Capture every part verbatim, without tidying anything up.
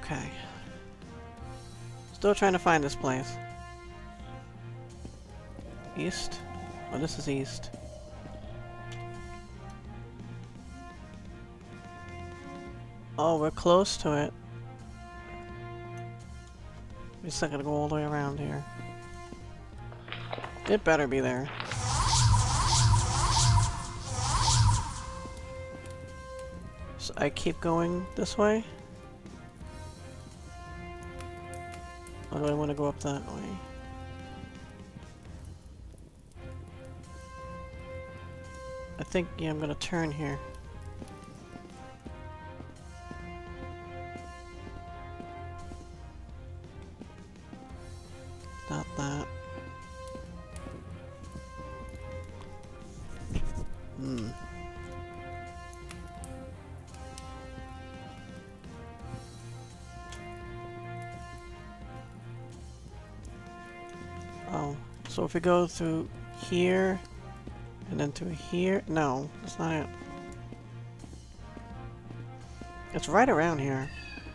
Okay. Still trying to find this place. East? Oh, this is east. Oh, we're close to it. We're just not gonna go all the way around here. It better be there. So I keep going this way? Or do I want to go up that way? I think, yeah, I'm gonna turn here. Not that. Hmm. Oh, so if we go through here, and then through here, no, that's not it. It's right around here.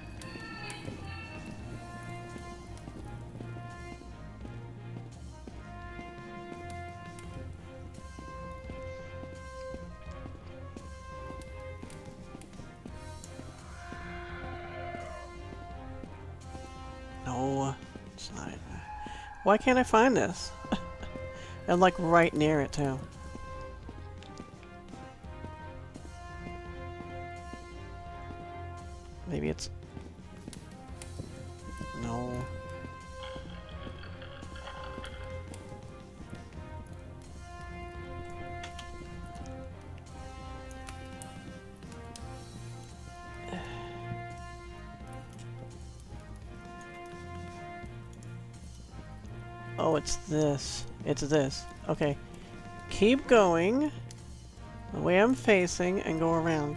No, it's not it. Why can't I find this? I'm like right near it too. Maybe it's... No. Oh, it's this. It's this. Okay. Keep going the way I'm facing and go around.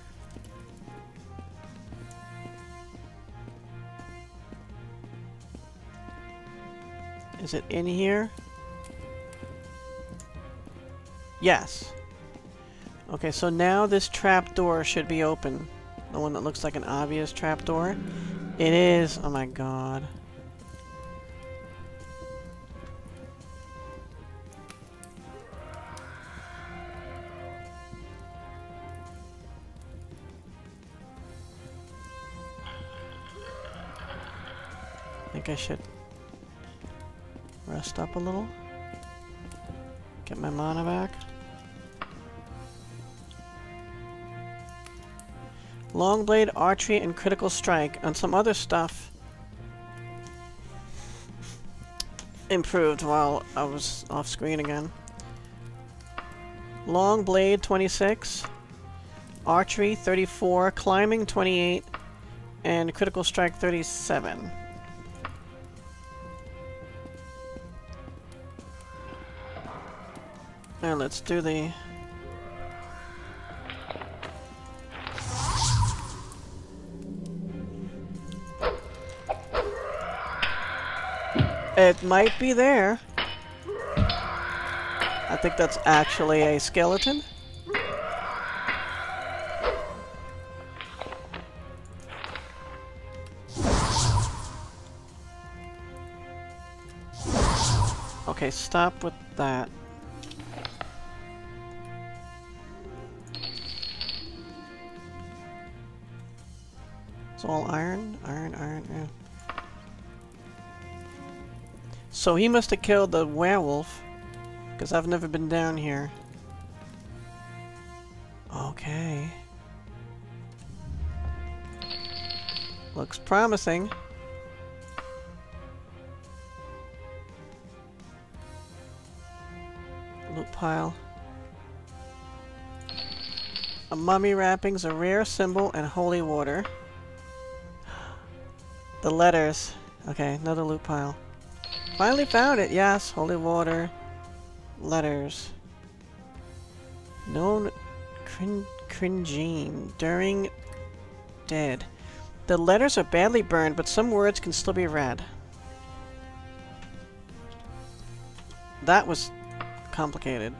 Is it in here? Yes. Okay, so now this trap door should be open. The one that looks like an obvious trap door. It is. Oh my god. I think I should rest up a little. Get my mana back. Long blade, archery, and critical strike, and some other stuff improved while I was off screen again. Long blade twenty-six, archery thirty-four, climbing twenty-eight, and critical strike thirty-seven. Now let's do the... It might be there. I think that's actually a skeleton. Okay, stop with that. It's all iron, iron, iron, iron. So he must have killed the werewolf, because I've never been down here. Okay. Looks promising. Loot pile. A mummy wrappings, a rare symbol, and holy water. The letters. Okay, another loot pile. Finally found it, yes. Holy water. Letters. Known crin cringine. During dead. The letters are badly burned, but some words can still be read. That was complicated.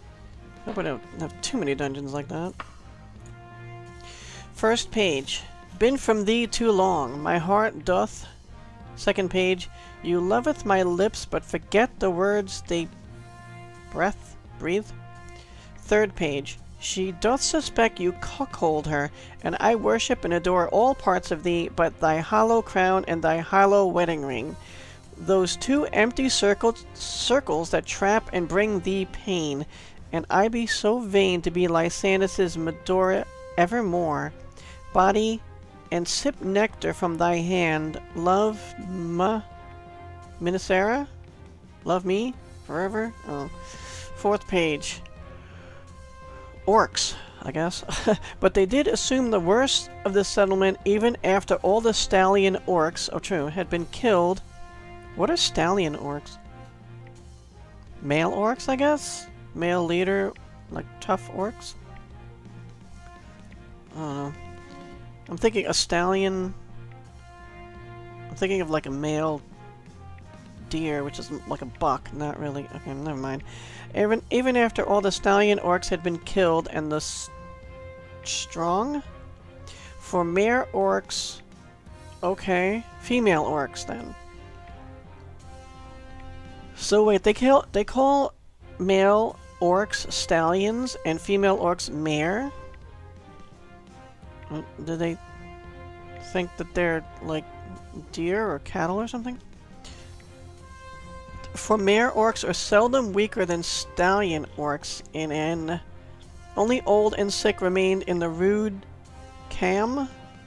Hope I don't have too many dungeons like that. First page. Been from thee too long, my heart doth. Second page. You loveth my lips, but forget the words they breath breathe. Third page. She doth suspect you cuckold her, and I worship and adore all parts of thee, but thy hollow crown and thy hollow wedding ring. Those two empty circles, circles that trap and bring thee pain, and I be so vain to be Lysanas's Medora evermore. Body, and sip nectar from thy hand. Love, ma, Mynisera? Love me forever? Oh. Fourth page. Orcs, I guess. But they did assume the worst of the settlement even after all the stallion orcs, oh true, had been killed. What are stallion orcs? Male orcs, I guess? Male leader, like tough orcs? I don't know. I'm thinking a stallion... I'm thinking of like a male deer, which is like a buck, not really... Okay, never mind. Even, even after all the stallion orcs had been killed and the s strong? For mare orcs... Okay. Female orcs, then. So wait, they kill they call male orcs stallions and female orcs mare? Do they think that they're like deer or cattle or something? For mare orcs are seldom weaker than stallion orcs in an only old and sick remained in the rude cam.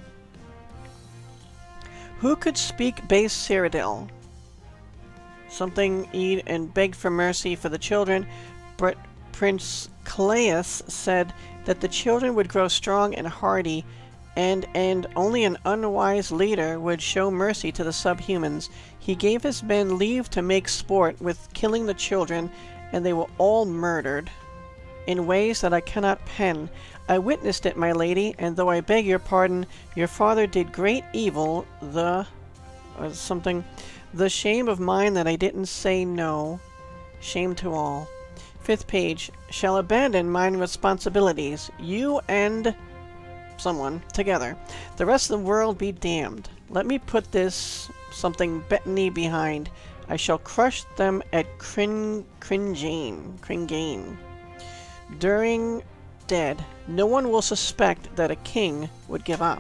Who could speak base Cyrodiil? Something eat and begged for mercy for the children, but Prince Claeus said that the children would grow strong and hardy, and and only an unwise leader would show mercy to the subhumans. He gave his men leave to make sport with killing the children, and they were all murdered in ways that I cannot pen. I witnessed it, my lady, and though I beg your pardon, your father did great evil, the... or something... The shame of mine that I didn't say no. Shame to all. Fifth page. Shall abandon mine responsibilities. You and... someone. Together. The rest of the world be damned. Let me put this... something Bettany behind. I shall crush them at Crin... Cringane. Cringane. During... dead. No one will suspect that a king would give up.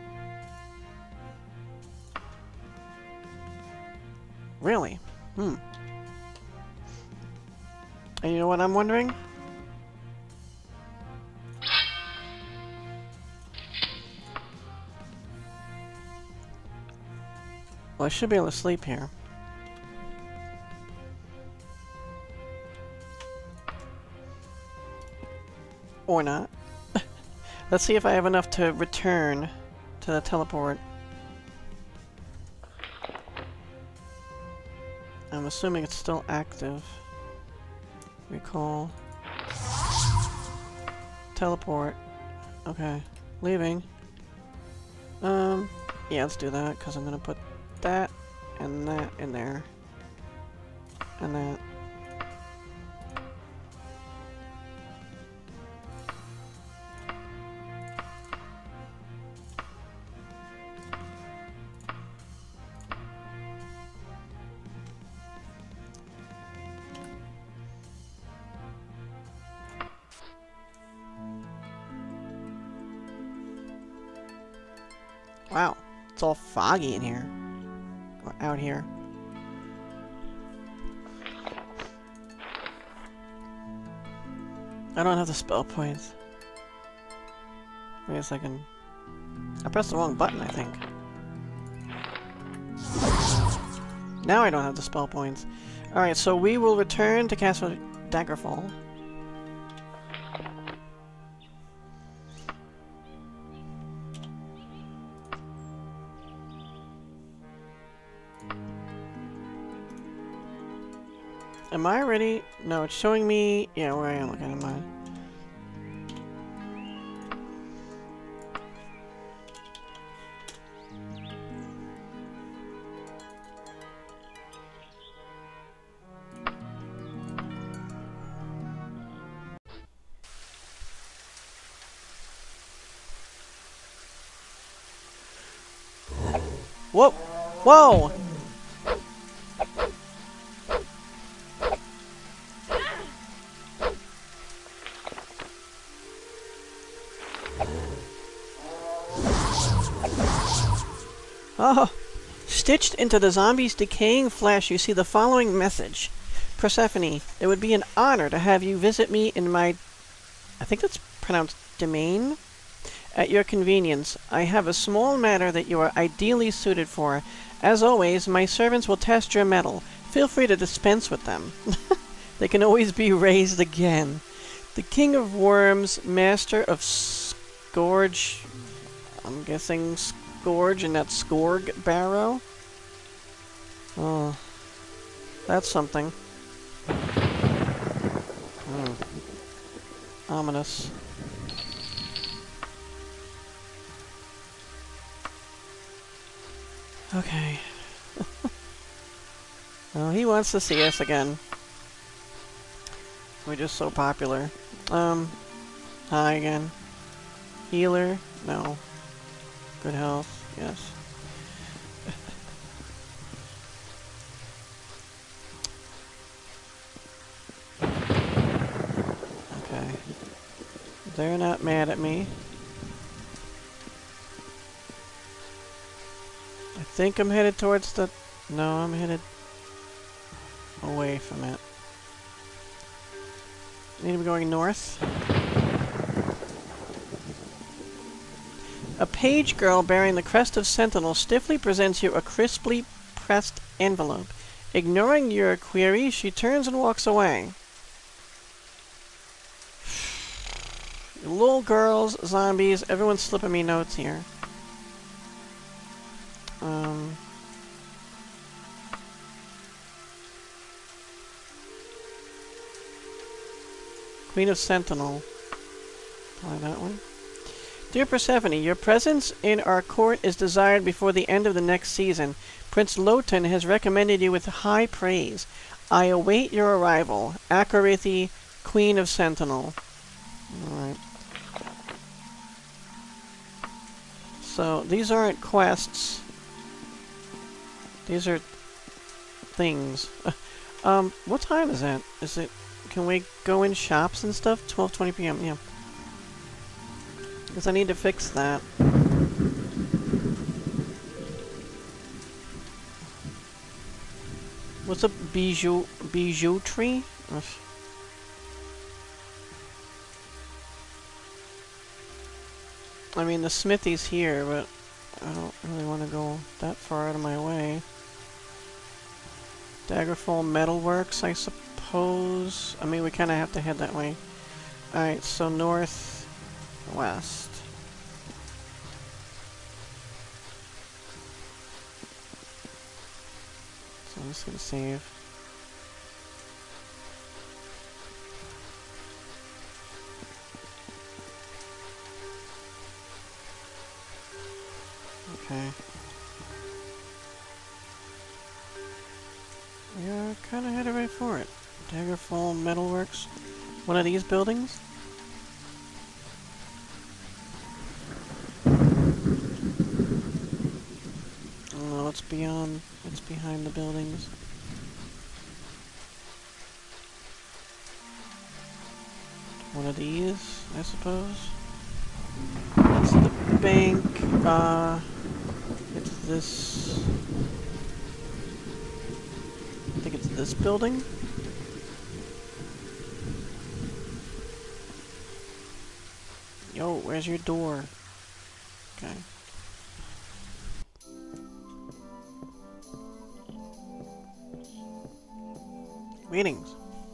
Really? Hmm. And you know what I'm wondering? Well, I should be able to sleep here. Or not. Let's see if I have enough to return to the teleport. I'm assuming it's still active. Recall. Teleport. Okay. Leaving. Um, yeah, let's do that, because I'm gonna put that and that in there. And that. Wow, it's all foggy in here. Or out here. I don't have the spell points. Wait a second. I pressed the wrong button, I think. Now I don't have the spell points. Alright, so we will return to Castle Daggerfall. Am I ready? No, it's showing me... Yeah, where I am. Okay, am I? Whoa! Whoa! Oh! Stitched into the zombie's decaying flesh, you see the following message. Persephone, it would be an honor to have you visit me in my... I think that's pronounced domain? At your convenience. I have a small matter that you are ideally suited for. As always, my servants will test your mettle. Feel free to dispense with them. They can always be raised again. The King of Worms, Master of Scourge... I'm guessing Scourge and that Scourg Barrow? Oh, that's something. Hmm. Ominous. Okay. Well, he wants to see us again. We're just so popular. Um, hi again. Healer? No. Good health? Yes. Okay. They're not mad at me. I think I'm headed towards the... No, I'm headed away from it. Need to be going north. A page girl bearing the crest of Sentinel stiffly presents you a crisply pressed envelope. Ignoring your query, she turns and walks away. Little girls, zombies, everyone's slipping me notes here. Um... Queen of Sentinel. Try that one. Dear Persephone, your presence in our court is desired before the end of the next season. Prince Lotan has recommended you with high praise. I await your arrival. Akorithi, Queen of Sentinel. Alright. So, these aren't quests. These are things. um, what time is it? Is it... Can we go in shops and stuff? twelve twenty p m, yeah. Because I need to fix that. What's a bijou... bijouterie? I mean, the smithy's here, but I don't really want to go that far out of my way. Daggerfall Metalworks, I suppose. I mean, we kind of have to head that way. Alright, so north, west. So I'm just gonna save. Okay. Yeah, kind of headed right for it. Daggerfall Metalworks. One of these buildings? Oh, it's beyond. It's behind the buildings. One of these, I suppose. That's the bank. Uh, it's this. I think it's this building. Yo, where's your door? Okay. Meetings.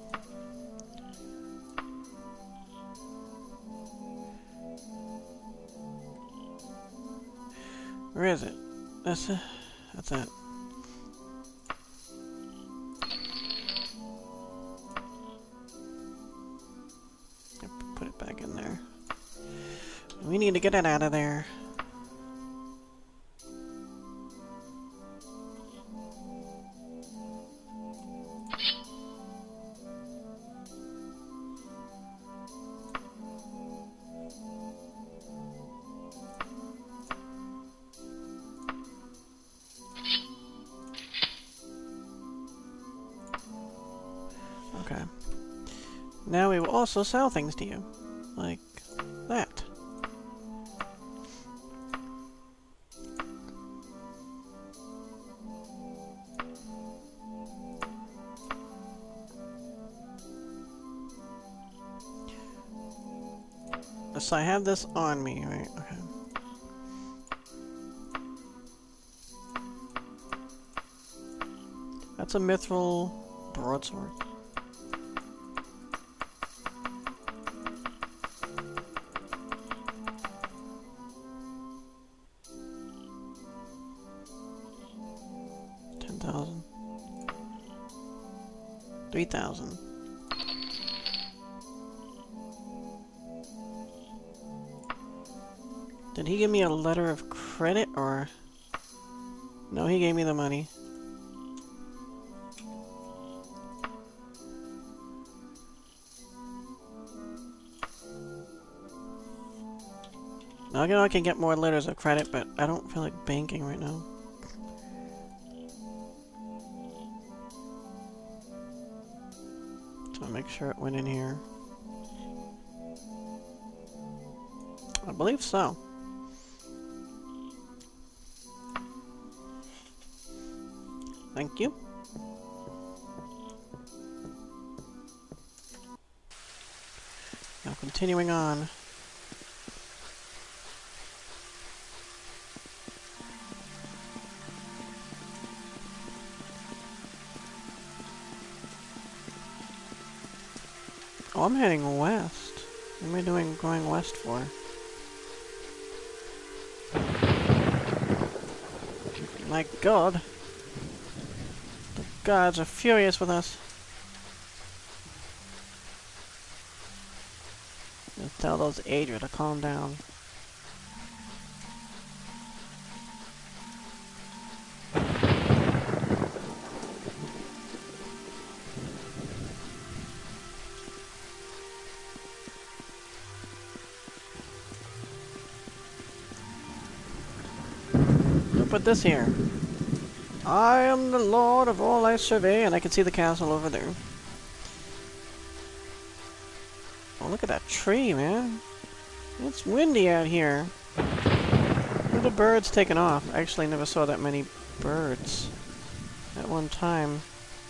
Where is it? That's it. That's it. Put it back in there. We need to get it out of there. Okay. Now we will also sell things to you. Like that. So I have this on me, right? Okay. That's a mithril broadsword. Ten thousand. Three thousand. Did he give me a letter of credit, or... No, he gave me the money. Now I know I can get more letters of credit, but I don't feel like banking right now. So I'll make sure it went in here. I believe so. Thank you. Now continuing on. Oh, I'm heading west. What am I doing going west for? My god. The gods are furious with us. Just tell those Adria to calm down. Put this here. I am the lord of all I survey, and I can see the castle over there. Oh, look at that tree, man. It's windy out here. Look at the birds taking off. I actually never saw that many birds at one time.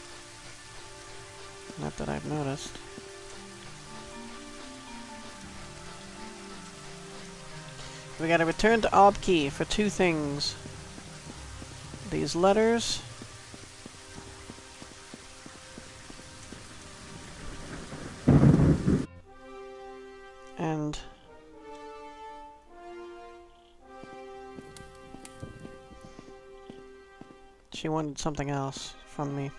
Not that I've noticed. We gotta return to Aubk-i for two things. These letters. And she wanted something else from me.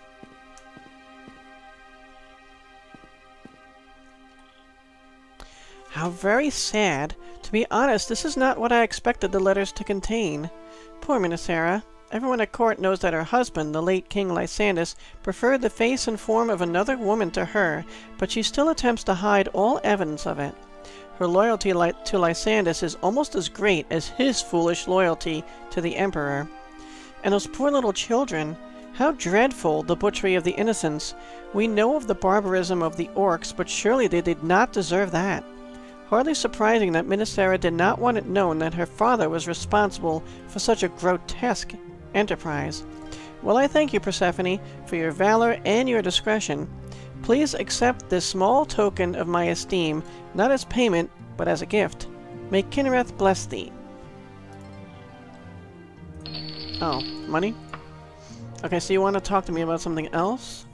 How very sad. To be honest, this is not what I expected the letters to contain. Poor Mynisera. Everyone at court knows that her husband, the late King Lysandus, preferred the face and form of another woman to her, but she still attempts to hide all evidence of it. Her loyalty li to Lysandus is almost as great as his foolish loyalty to the Emperor. And those poor little children, how dreadful the butchery of the innocents. We know of the barbarism of the orcs, but surely they did not deserve that. Hardly surprising that Mynisera did not want it known that her father was responsible for such a grotesque enterprise. Well, I thank you, Persephone, for your valor and your discretion. Please accept this small token of my esteem, not as payment, but as a gift. May Kinnereth bless thee. Oh, money? Okay, so you want to talk to me about something else?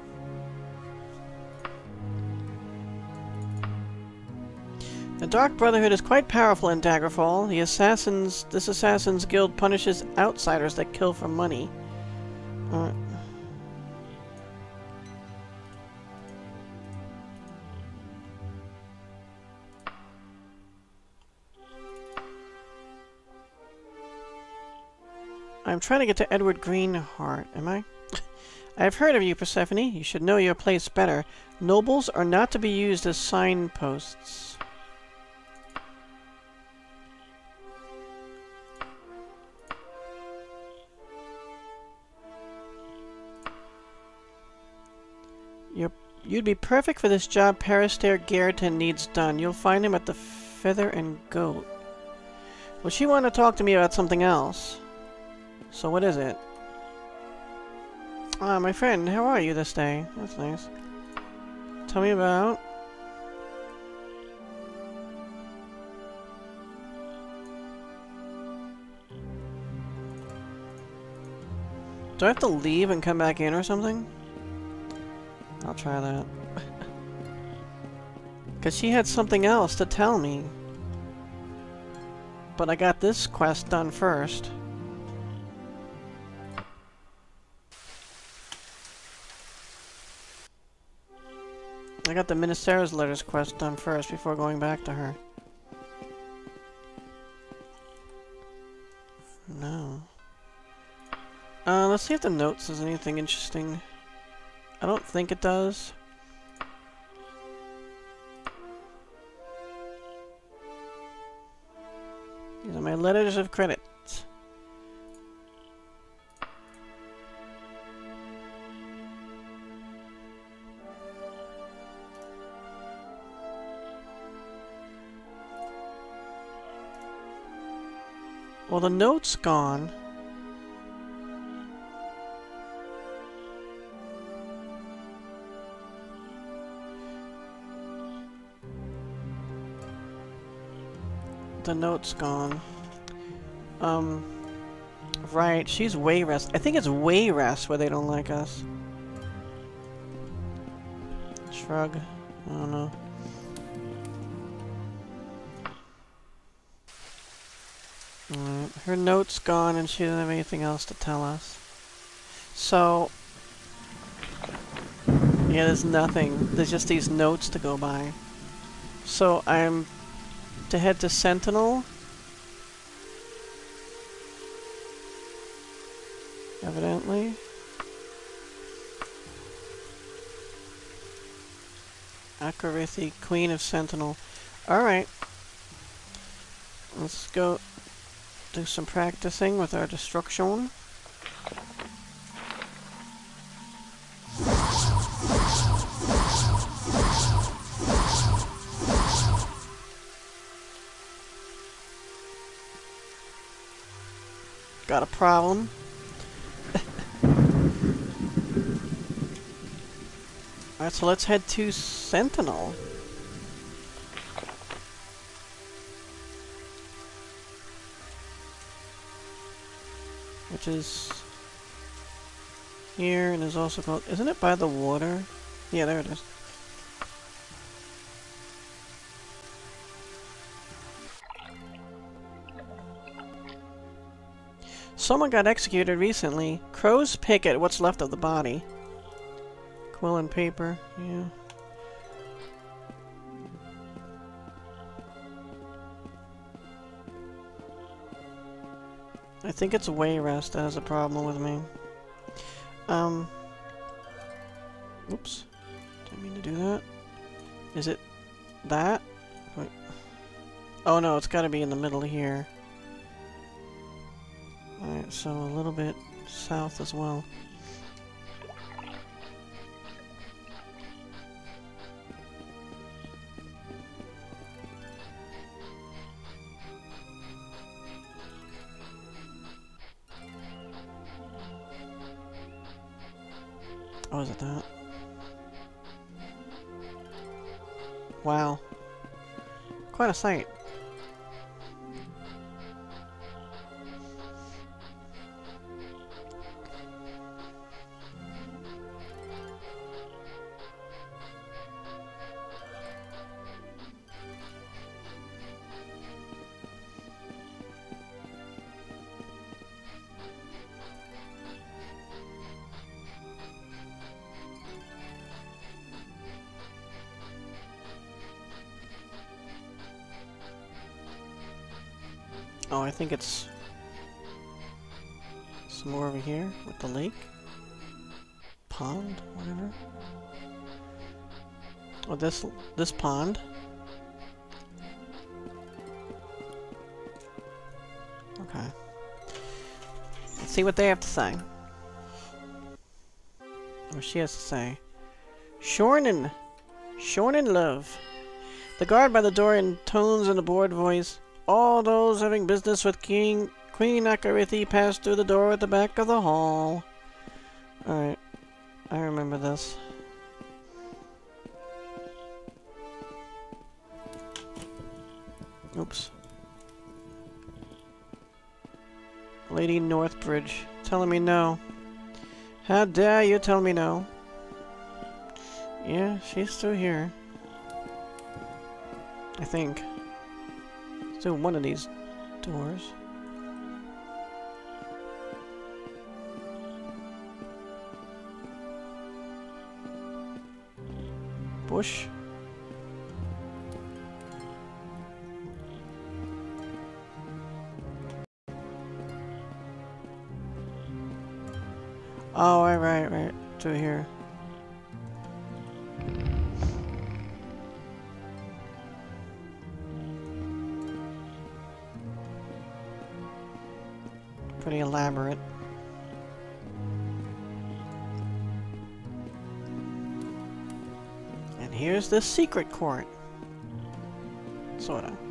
The Dark Brotherhood is quite powerful in Daggerfall. The assassins, this Assassin's Guild punishes outsiders that kill for money. Uh, I'm trying to get to Edward Greenheart, am I? I have heard of you, Persephone. You should know your place better. Nobles are not to be used as signposts. Your You'd be perfect for this job Perister Garriton needs done. You'll find him at the Feather and Goat. Well, she wanted to talk to me about something else. So what is it? Ah, my friend, how are you this day? That's nice. Tell me about... Do I have to leave and come back in or something? I'll try that. Because she had something else to tell me. But I got this quest done first. I got the Mynisera's letters quest done first before going back to her. No. Uh, let's see if the note says anything interesting. I don't think it does. These are my letters of credit. Well, the note's gone. The note's gone. Um, right, she's Wayrest. I think it's Wayrest where they don't like us. Shrug. I don't know. Alright, her note's gone and she doesn't have anything else to tell us. So... yeah, there's nothing. There's just these notes to go by. So I'm... to head to Sentinel. Evidently. Akorithi, Queen of Sentinel. Alright. Let's go do some practicing with our destruction. Got a problem. Alright, so let's head to Sentinel. Which is here and is also called... isn't it by the water? Yeah, there it is. Someone got executed recently. Crows pick at what's left of the body. Quill and paper, yeah. I think it's Wayrest that has a problem with me. Um. Oops. Didn't mean to do that. Is it that? Wait. Oh no, it's gotta be in the middle here. Alright, so a little bit south as well. Oh, is it that? Wow. Quite a sight. Oh, I think it's somewhere over here with the lake? Pond? Whatever. Oh, this, this pond? Okay. Let's see what they have to say. Or she has to say. Shornen. Shornen love. The guard by the door intones in a bored voice. All those having business with King Queen Akorithi pass through the door at the back of the hall. Alright. I remember this. Oops. Lady Northbridge telling me no. How dare you tell me no? Yeah, she's through here. I think. Through one of these doors. Bush. Oh, right, right, right. Through here. Pretty elaborate. And here's the secret court. Sorta.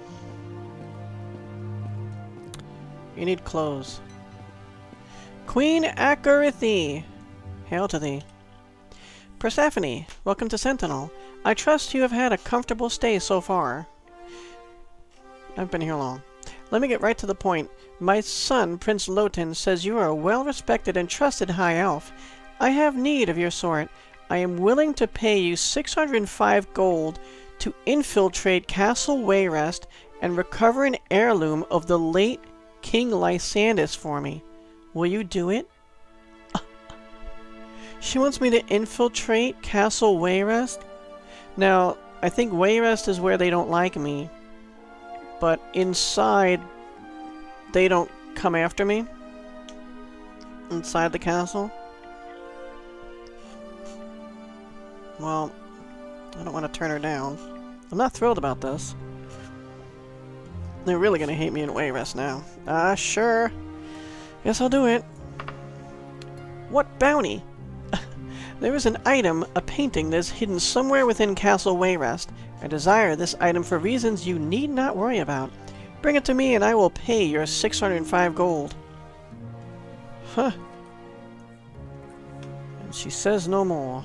You need clothes. Queen Akorithi! Hail to thee. Persephone, welcome to Sentinel. I trust you have had a comfortable stay so far. I've been here long. Let me get right to the point. My son, Prince Lotan, says you are a well-respected and trusted High Elf. I have need of your sort. I am willing to pay you six hundred five gold to infiltrate Castle Wayrest and recover an heirloom of the late King Lysandus for me. Will you do it? She wants me to infiltrate Castle Wayrest? Now, I think Wayrest is where they don't like me. But inside, they don't come after me. Inside the castle. Well, I don't want to turn her down. I'm not thrilled about this. They're really gonna hate me in Wayrest now. Ah, sure. Guess I'll do it. What bounty? There is an item, a painting, that is hidden somewhere within Castle Wayrest. I desire this item for reasons you need not worry about. Bring it to me and I will pay your six hundred five gold. Huh. And she says no more.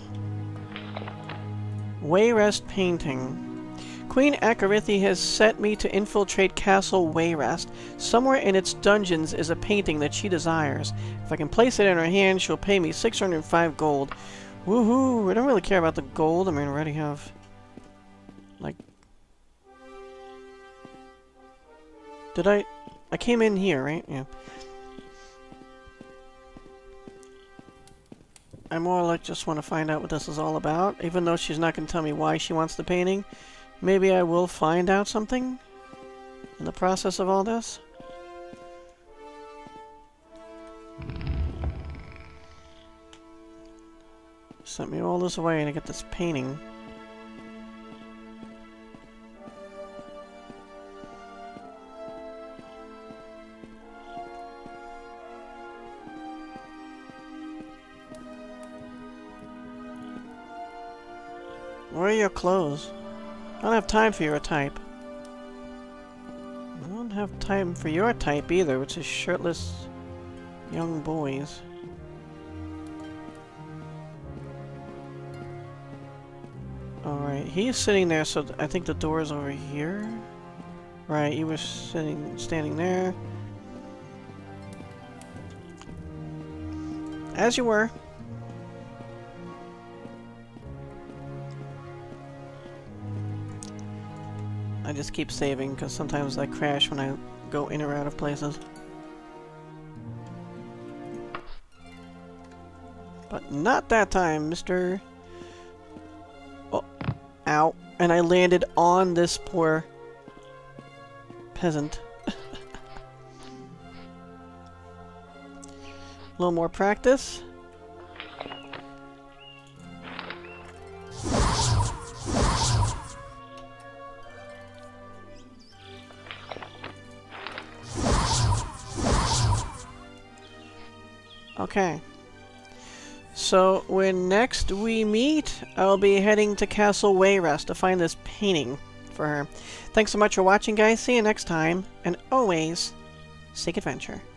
Wayrest painting. Queen Akorithi has set me to infiltrate Castle Wayrest. Somewhere in its dungeons is a painting that she desires. If I can place it in her hand, she'll pay me six hundred five gold. Woohoo! I don't really care about the gold. I mean, I already have... like... Did I... I came in here, right? Yeah. I more like just want to find out what this is all about, even though she's not going to tell me why she wants the painting. Maybe I will find out something in the process of all this. Sent me all this way to get this painting. Where are your clothes? I don't have time for your type. I don't have time for your type either, which is shirtless young boys. Alright, he's sitting there, so th I think the door is over here. Right, you were sitting, standing there. As you were. I just keep saving, because sometimes I crash when I go in or out of places. But not that time, mister. Oh, ow. And I landed on this poor peasant. A little more practice. Okay. So when next we meet, I'll be heading to Castle Wayrest to find this painting for her. Thanks so much for watching, guys. See you next time, and always seek adventure.